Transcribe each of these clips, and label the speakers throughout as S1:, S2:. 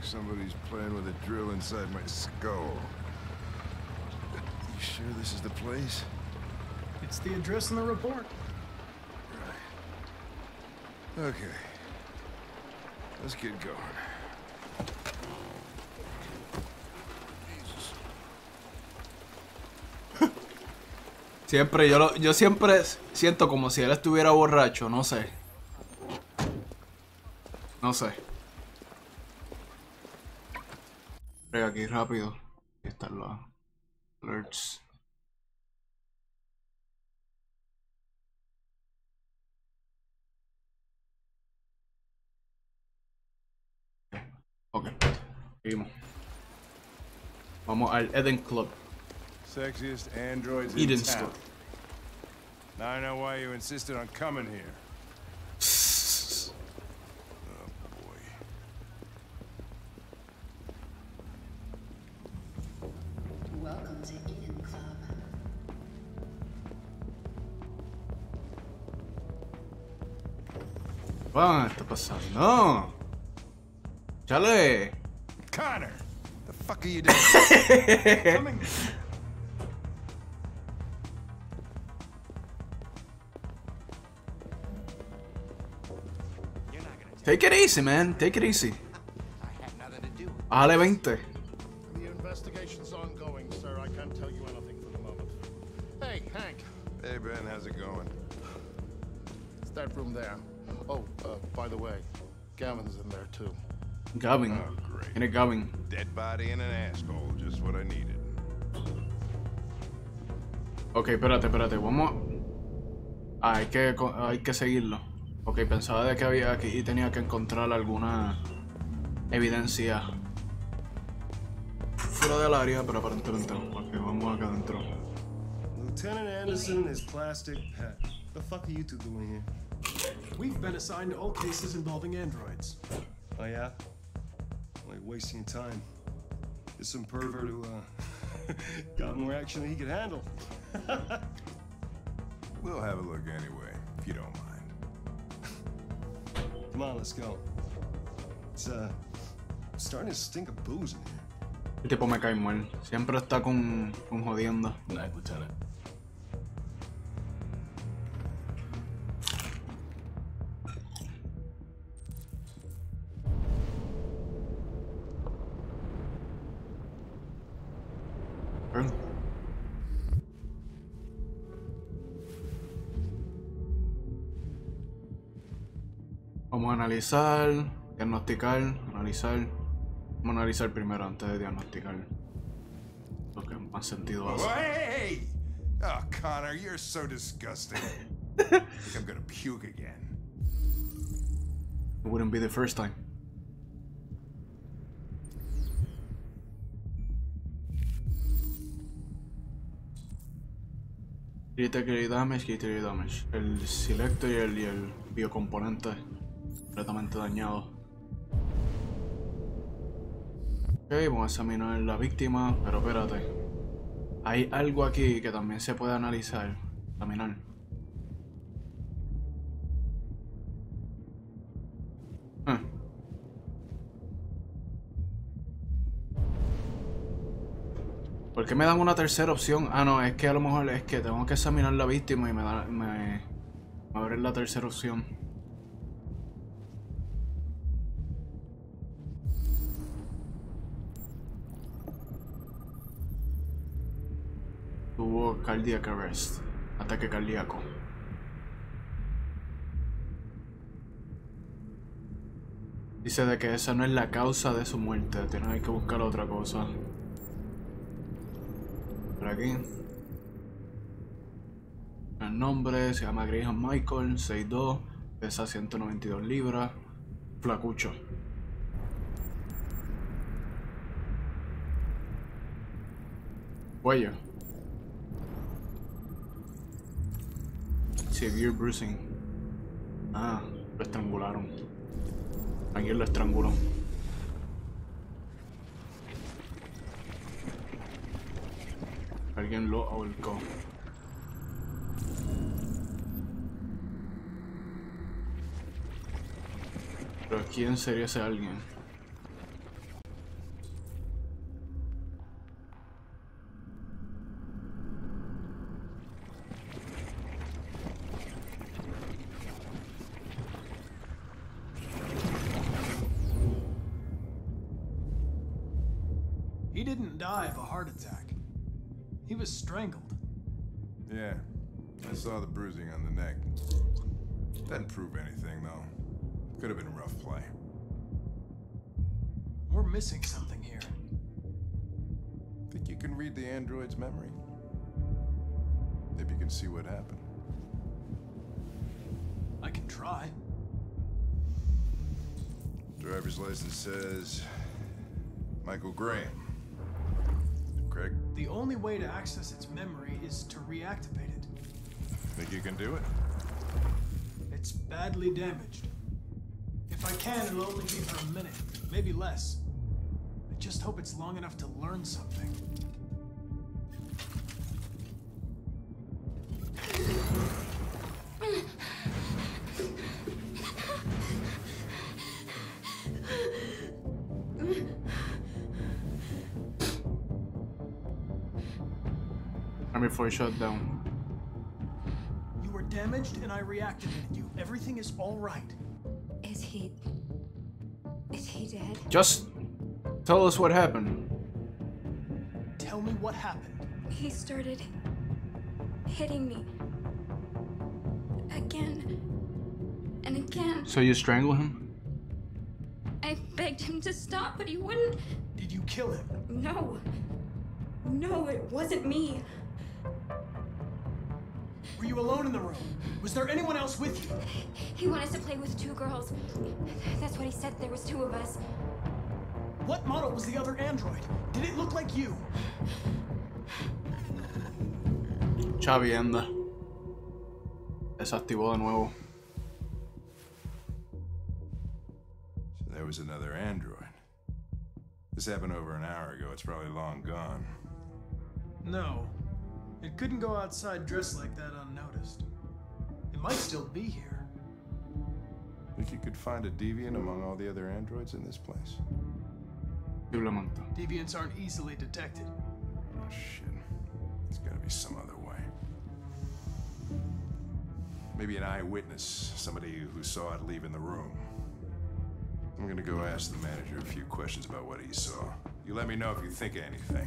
S1: like somebody's playing with a drill inside my skull. You sure this is the place?
S2: It's the address in the report.
S1: Right. Okay. Let's get going.
S3: Siempre, yo siempre siento como si él estuviera borracho, no sé. No sé. Pega aquí rápido. Aquí están los alerts. Ok, seguimos. Vamos al Eden Club.
S1: Sexiest androids in
S3: Eden's
S1: town.
S3: Club.
S1: Now I know why you insisted on coming here. Oh boy.
S4: Welcome to Eden Club.
S3: ¿Qué está pasando? ¡Chale!
S1: Connor! The fuck are you doing?
S2: Coming.
S3: Take it easy, man. Take it easy. Bájale 20.
S5: The investigation's ongoing, sir. I can't tell you anything for the moment. Hey, Hank.
S1: Hey Ben, how's it going?
S5: It's that room there. Oh, by the way, Gavin's in there too.
S3: Gavin.
S1: Oh, great.
S3: ¿Quién es Gavin?
S1: Dead body in an asshole, just what I needed.
S3: Ok, espérate. Vamos. Ah, hay que seguirlo. Ok, pensaba de que había aquí y tenía que encontrar alguna evidencia fuera del área, pero aparentemente no. Ok, vamos acá adentro.
S6: Lieutenant Anderson and his plastic pet. The fuck are you two doing here?
S2: We've been assigned all cases involving androids.
S6: Oh yeah? Like wasting your time. There's some pervert who got more action than he could handle.
S1: We'll have a look anyway, if you don't mind.
S6: Come on, let's go. It's starting to stink of booze in here.
S3: El tipo me cae mal. Siempre está con jodiendo.
S6: Good night, Lieutenant.
S3: Vamos a analizar, diagnosticar, analizar. Vamos a analizar primero antes de diagnosticar. Lo que más sentido hace.
S1: Oh, hey! Oh, Connor, you're so disgusting. I think I'm gonna puke again.
S3: It wouldn't be the first time. Critical damage. El selector y el biocomponente completamente dañado. Ok, vamos a examinar la víctima, pero espérate. Hay algo aquí que también se puede analizar, examinar. ¿Por qué me dan una tercera opción? Ah, no, es que a lo mejor es que tengo que examinar la víctima y me abre la tercera opción. Tuvo cardiac arrest, ataque cardíaco. Dice de que esa no es la causa de su muerte, tiene que buscar otra cosa. Por aquí. El nombre se llama Graham Michael, 6'2", pesa 192 libras, flacucho. Cuello. Severe bruising. Ah, lo estrangularon. Alguien lo estranguló. Alguien lo ahorcó. Pero ¿quién sería ese alguien?
S2: He didn't die of a heart attack. He was strangled.
S1: Yeah, I saw the bruising on the neck. Doesn't prove anything, though. Could have been rough play.
S2: We're missing something here.
S1: Think you can read the android's memory? Maybe you can see what happened.
S2: I can try.
S1: Driver's license says Michael Graham. Craig,
S2: The only way to access its memory is to reactivate it.
S1: think you can do it?
S2: It's badly damaged. If I can, it'll only be for a minute, maybe less. I just hope it's long enough to learn something.
S3: Army 4 shut down.
S2: You were damaged and I reactivated you. Everything is all right.
S7: Is he dead?
S3: Just tell us what happened.
S2: Tell me what happened.
S7: He started hitting me. Again. And again.
S3: So you strangle him?
S7: I begged him to stop, but he wouldn't.
S2: Did you kill him?
S7: No. No, it wasn't me.
S2: Were you alone in the room? Was there anyone else with you?
S7: He wanted to play with 2 girls. That's what he said. There was 2 of us.
S2: What model was the other android? Did it look like you?
S3: Chavienda. Desactivó de nuevo.
S1: So there was another android. This happened over an hour ago. It's probably long gone.
S2: No. It couldn't go outside dressed like that unnoticed. It might still be here.
S1: Think you could find a deviant among all the other androids in this place?
S3: Posiblemente.
S2: Deviants aren't easily detected.
S1: Oh, shit. There's gotta be some other way. Maybe an eyewitness, somebody who saw it leaving the room. I'm gonna go ask the manager a few questions about what he saw. You let me know if you think of anything.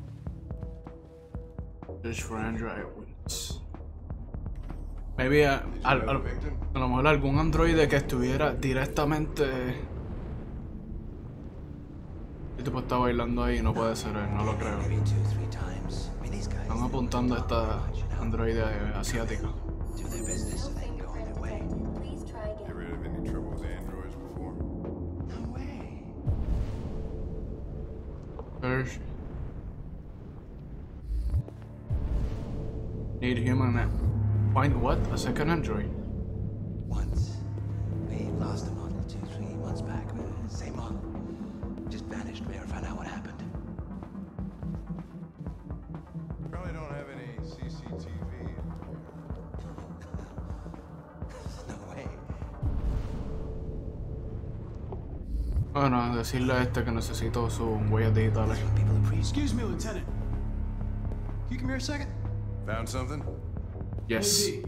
S3: Search for android witness. Maybe a lo mejor algún androide que estuviera directamente. El tipo está bailando ahí, no puede ser él, no lo creo. Están apuntando a esta androide asiática.
S1: Ever had any trouble with androids before?
S3: Search. Need human. Find what? A second android.
S8: Once. We lost a model 2-3 months back. Same model. Just vanished. Never found out what happened.
S1: Probably don't have any CCTV.
S8: No way.
S3: Bueno, decirle a este que necesito sus huellas digitales.
S8: People appreciate.
S2: Excuse me, Lieutenant. Can you come here a second?
S1: Found something?
S3: Yes.
S2: Maybe.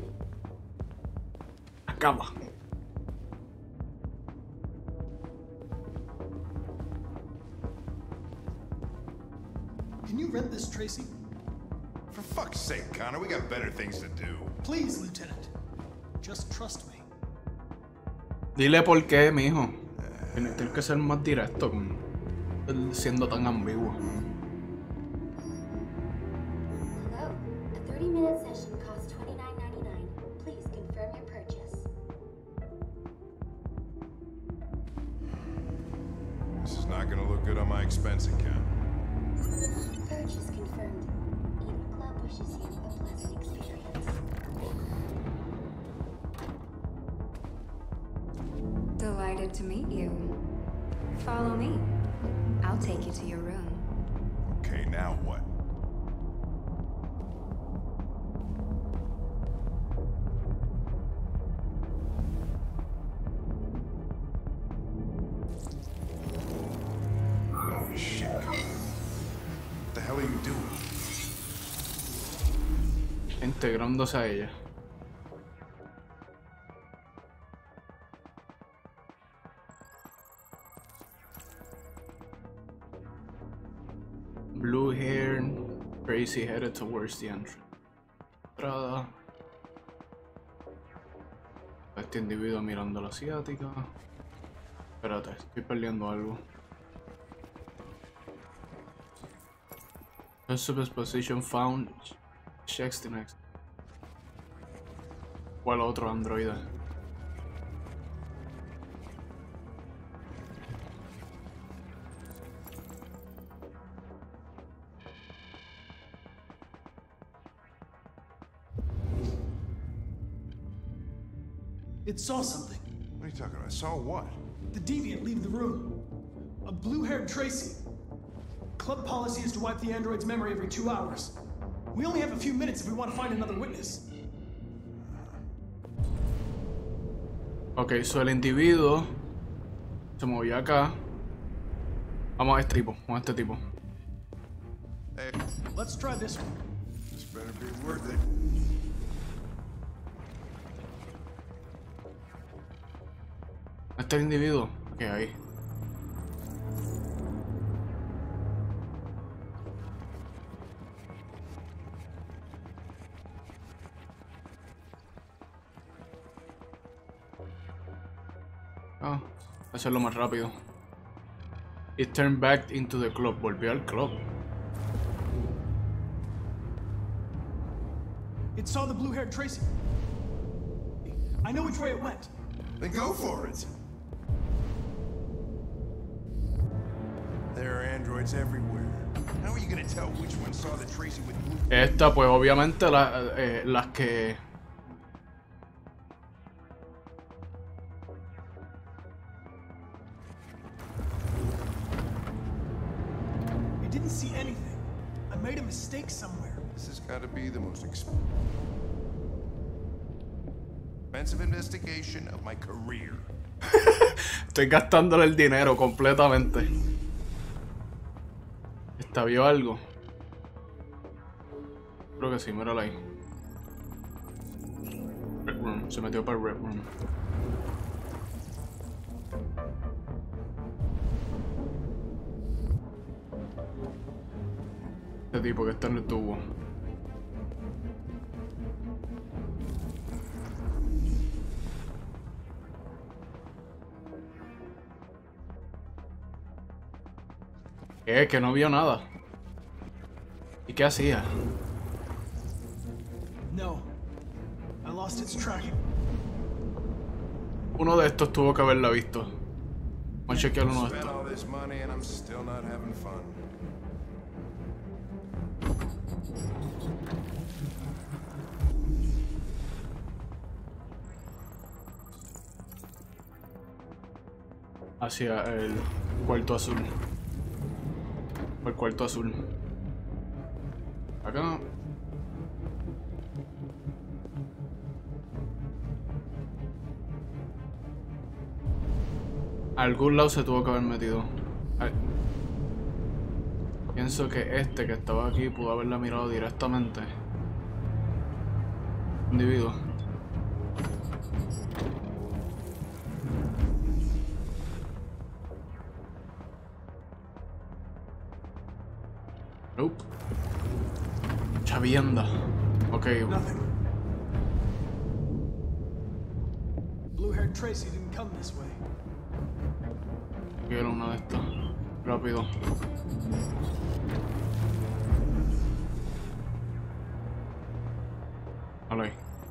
S3: Acaba.
S2: Can you rent this, Tracy?
S1: For fuck's sake, Connor, we got better things to do.
S2: Please, Lieutenant. Just trust me.
S3: Dile por qué, mijo. Tienes que ser más directo con él siendo tan ambiguo.
S9: Hello. A 30-minute session costs $29.99. Please confirm your purchase.
S1: This is not gonna look good on my expense account.
S9: Purchase confirmed. Eden Club wishes you a pleasant experience.
S1: You're welcome.
S7: Delighted to meet you. Follow me. I'll take you to your room.
S1: Okay, now what? Holy shit. What the hell are you doing?
S3: Integrándose a ella. Tracy headed towards the entrance. Entrada. Este individuo mirando a la asiática. Espérate, estoy perdiendo algo. Suspect position found. Checks the next. ¿Cuál otro androide?
S2: It saw something.
S1: What are you talking about? I saw what?
S2: The deviant leave the room. A blue-haired Tracy. Club policy is to wipe the android's memory every 2 hours. We only have a few minutes if we want to find another witness.
S3: Ok, so el individuo se movió acá. Vamos a este tipo, vamos a este tipo.
S1: Hey,
S2: Let's try this one.
S1: this better be worth it.
S3: Este es el individuo. Ok, ahí. Ah, hacerlo más rápido. It turned back into the club. Volvió al club.
S2: It saw the blue-haired Tracy. I know which way it went.
S1: Then go for it. There are androids everywhere. How are you gonna tell which one saw the Tracy with blue?
S3: Esta, pues obviamente las que...
S2: I didn't see anything. I made a mistake somewhere.
S1: This has got to be the most expensive investigation of my career.
S3: Estoy gastándole el dinero completamente. ¿Esta vio algo? Creo que sí, mírala ahí. Red Room, se metió para el Red Room. Este tipo que está en el tubo. ¿Qué? Que no vio nada. ¿Y qué hacía?
S2: No. I lost its tracking.
S3: Uno de estos tuvo que haberla visto. Vamos a chequear uno de
S1: Spent
S3: estos.
S1: all this money and I'm still not having fun.
S3: Hacia el cuarto azul. O el cuarto azul. Acá. A algún lado se tuvo que haber metido. Ay. Pienso que este que estaba aquí pudo haberla mirado directamente. Individuo. Nope. Chavienda. Ok.
S2: Nothing. Blue-haired Tracy didn't come this way.
S3: Quiero una de estas. Rápido. Vale.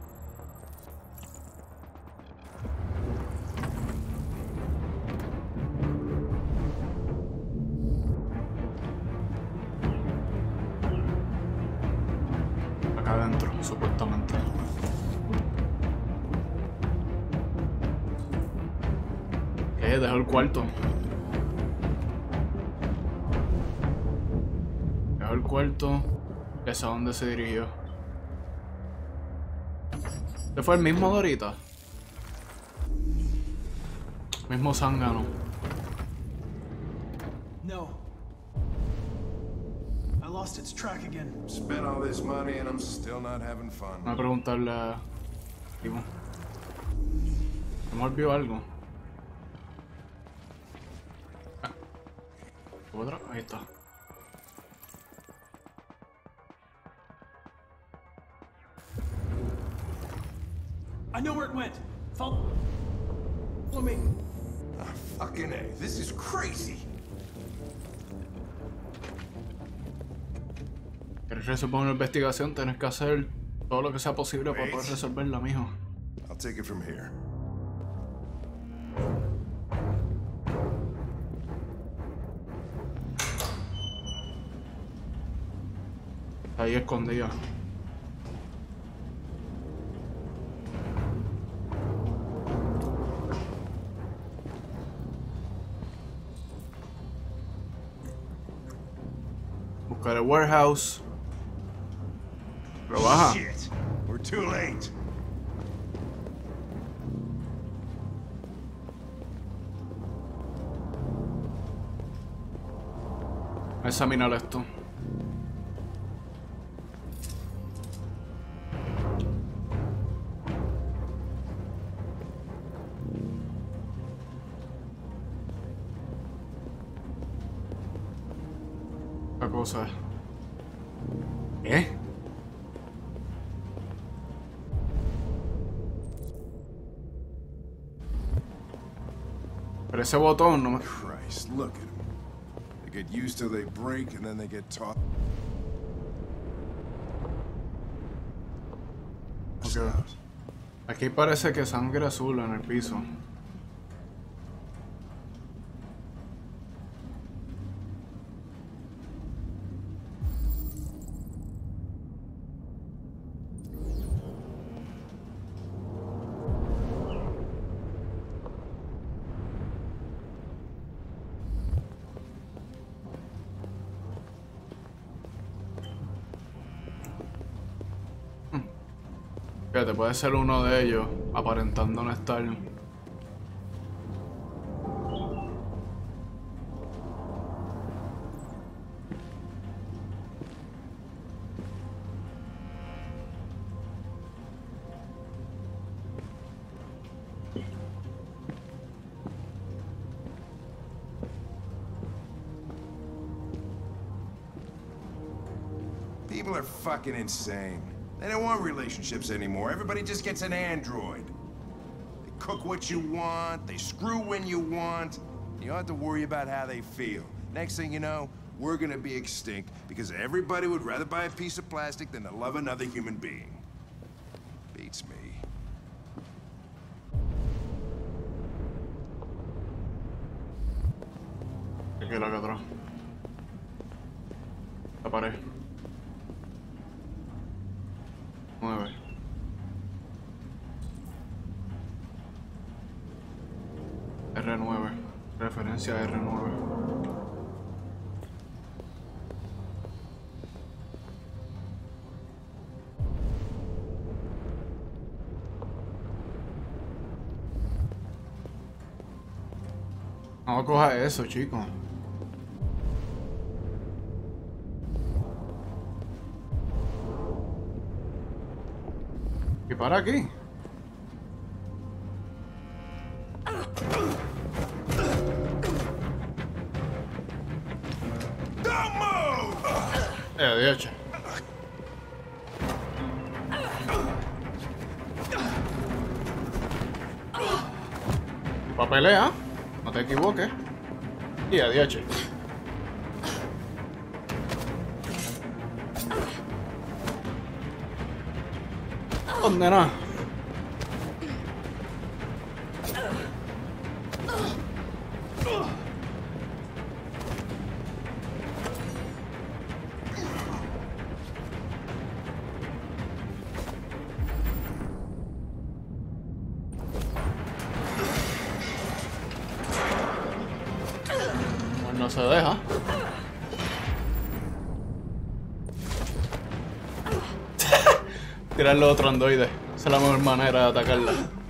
S3: Acá adentro, supuestamente. Dejó el cuarto. Dejó el cuarto. ¿Es a dónde se dirigió? ¿Este fue el mismo de ahorita? Mismo zángano.
S2: No. I lost its track again.
S1: Spent all this money and I'm still not having fun.
S3: Voy a preguntarle a... Tipo. ¿Hemos vio algo? ¿Otra? Ahí está.
S2: I know where it went. Follow me.
S1: Fucking A. This is crazy.
S3: ¿Quieres resolver una investigación? Tienes que hacer todo lo que sea posible para poder resolverla, mijo.
S1: I'll take it from here.
S3: Ahí escondida. Buscar el warehouse. Pero baja.
S1: Shit. We're too late.
S3: Examinar esto. ¿Qué cosa es? ¿Qué? Pero ese botón no me...
S1: Christ, look at them. They get used till they break and then they get taught.
S3: Okay. Aquí parece que sangre azul en el piso. Fíjate, puede ser uno de ellos, aparentando no estar.
S1: People are fucking insane. They don't want relationships anymore. Everybody just gets an android. They cook what you want, they screw when you want. You don't have to worry about how they feel. Next thing you know, we're gonna be extinct because everybody would rather buy a piece of plastic than to love another human being. Beats me.
S3: Aquí la que atrás. La pared. 9. R9. Referencia a R9. No coja eso, chico. ¿Y para aquí? Dios. Pa' pelea, no te equivoques. Y adiós. Condena. Pues no se deja. Tirarle otro androide. Esa es la mejor manera de atacarla.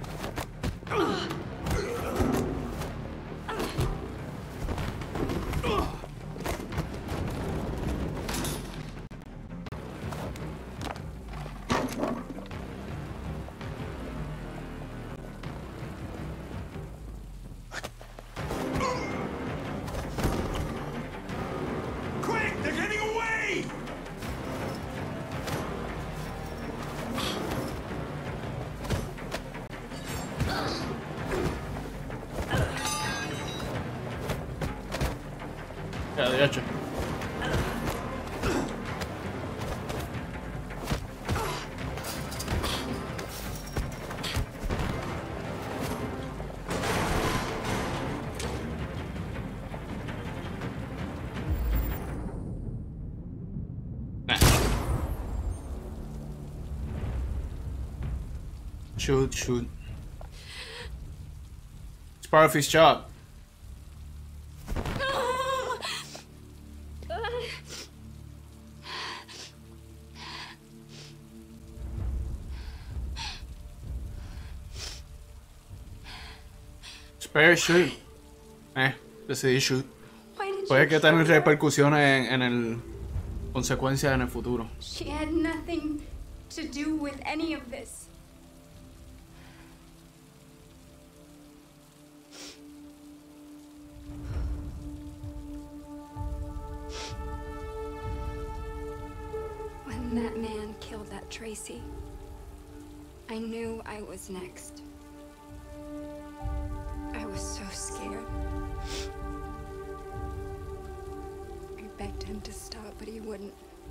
S1: Quick, they're getting away!
S3: Chacho. Shoot. It's part of his job. Spare shoot. Decidí shoot. Puede que tenga repercusiones en el consecuencias en el futuro.
S7: She had nothing to do with any of this. When that man killed that Tracy, I knew I was next. I was so scared. I begged him to stop, but he wouldn't.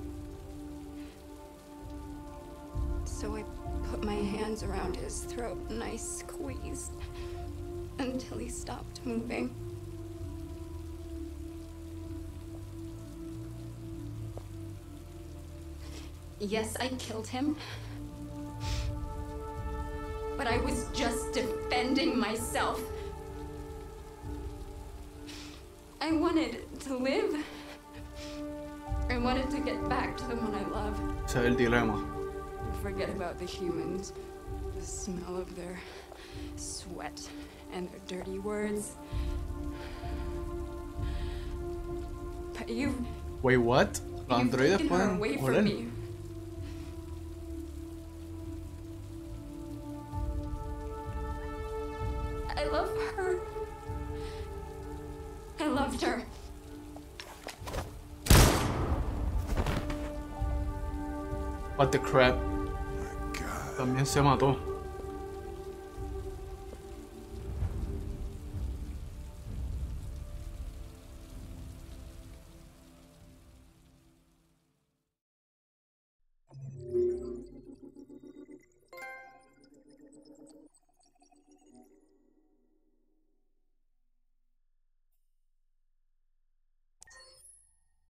S7: So I put my hands around his throat and I squeezed until he stopped moving. Yes, I killed him. But I was just defending myself. I wanted to live. I wanted to get back to the one I love.
S3: Ese es el dilema.
S7: Forget about the humans. The smell of their sweat and their dirty words. But
S3: Wait, what? Los
S7: you've
S3: androides
S7: taken her
S3: pueden
S7: away
S3: oler.
S7: from me. I love her. I loved her.
S3: What the crap.
S1: My God.
S3: También se mató.